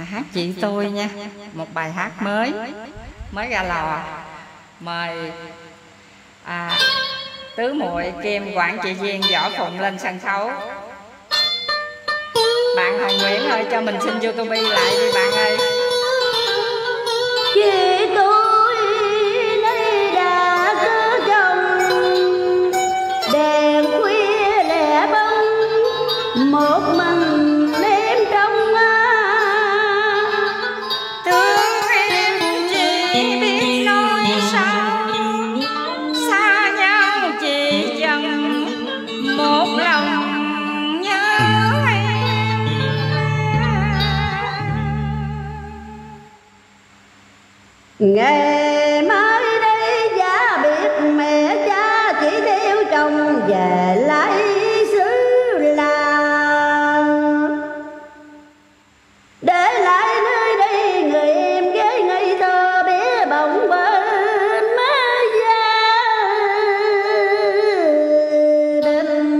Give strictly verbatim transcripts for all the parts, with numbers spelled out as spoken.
hát chị tôi nha, một bài hát mới mới ra lò. Mời à, tứ muội Kim Quản Chị Duyên, Võ Phụng lên sân khấu. Bạn Hồng Nguyễn ơi, cho mình xin YouTube lại đi bạn ơi. Chị tôi nay đã có chồng, đèn khuya lẻ bóng một mình em trong thương em chỉ biết nói sao, xa nhau chỉ dần một lòng nhớ em. Ngày mai đây giá biệt mẹ cha chỉ theo chồng về lấy xứ làng, để lại nơi đây người em gái ngây thơ bé bỏng bên má gia đình.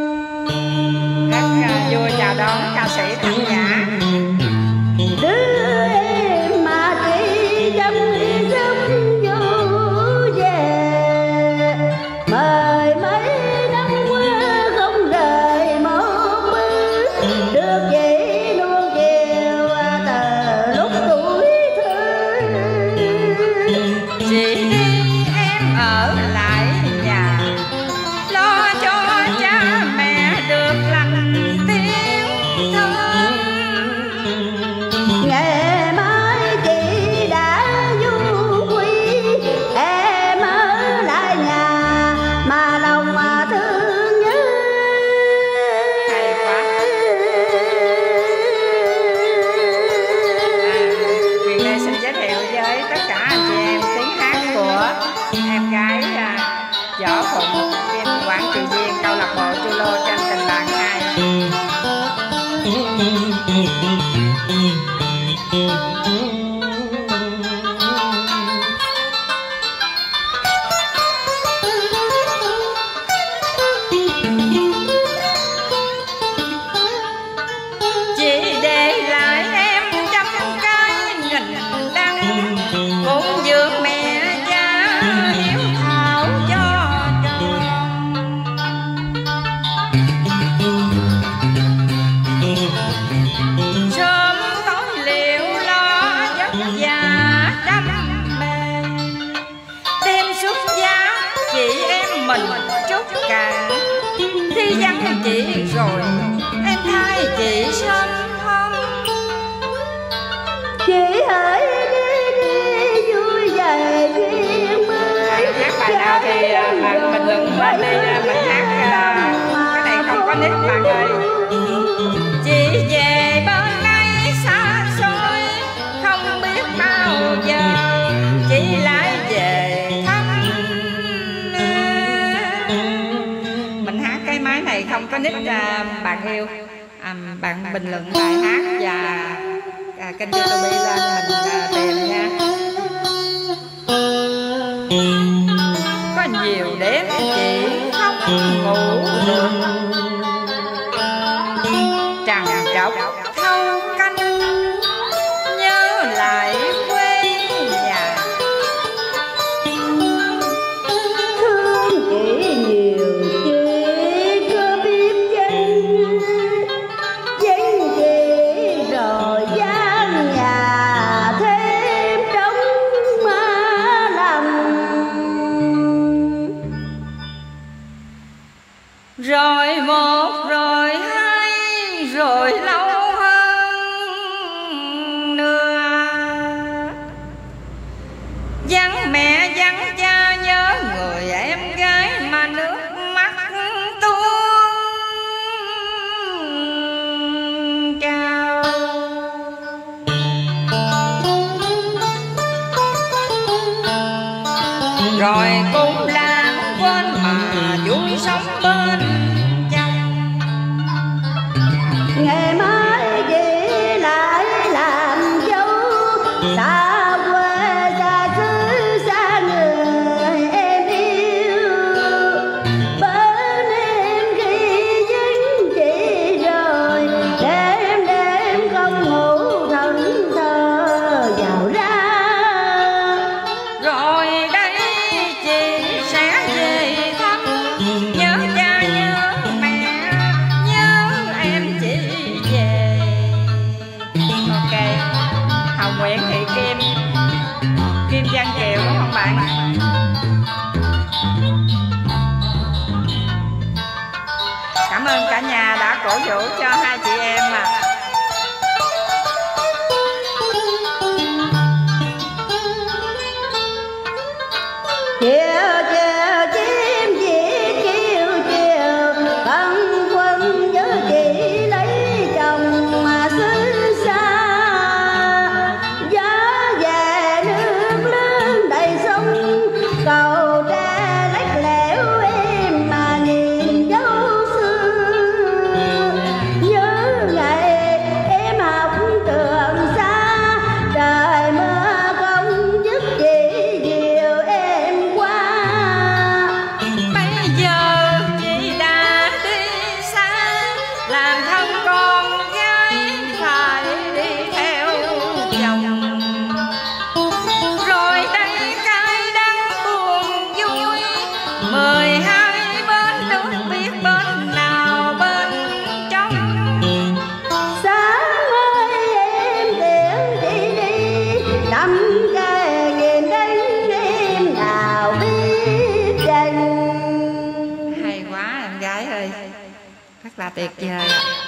Rất vui chào đón ca sĩ Thanh Nhã. Đứa em mà chỉ chăm sóc vô về, mời mấy năm qua không rời một bước, được vậy luôn chiều từ lúc tuổi thơ. Chị đi em ở lại nhà, lo cho cha mẹ được lành tiếng thơm. Ngày mai chị đã du quy, em ở lại nhà mà lòng mà thương nhớ. Hay quá. Quyền Lê xin giới thiệu với tất cả anh chị em tiếng hát của em gái à, Võ Phụng Kim Quản Chị Duyên, câu lạc bộ Chulo Tranh Tình Bạn hai. Chị để lại em trăm cái nghìn đắng, cũng dược mẹ cha hiếu thảo cho chồng. Sớm tối liệu lo vất vả đam mê, đêm xuất giá chị em mình chút cạn. Khi vắng chị rồi em thay chị sớm hơn. Chị hãy đi đi vui về duyên mới. Hát bài nào thì à, bạn mình luận lên đi, à, mình hát à, cái này không có nít bạn ơi. Chị về bên đây xa xôi không biết bao giờ chị lại về thăm. Mình hát cái máy này không có nít à, bạn yêu. À, bạn bình luận bài hát và à, kênh YouTube lên mình à, tìm nha. Có nhiều đêm chị không ngủ được, trằn trọc thâu canh nhớ lại quê nhà. Thương chị nhiều chị có biết chăng, danh chị rồi gian nhà thêm trong má lòng. Rồi một rồi hai rồi lâu hơn nữa, vắng mẹ vắng cha nhớ người em gái mà nước mắt tuôn trào. Rồi cũng lãng quên mà vui sống bên chồng. Ngày mai chị lại làm dâu, xa quê xa xứ xa người em yêu. Bên em khi vắng chị rồi, đêm đêm không ngủ thần tuyệt vời ạ.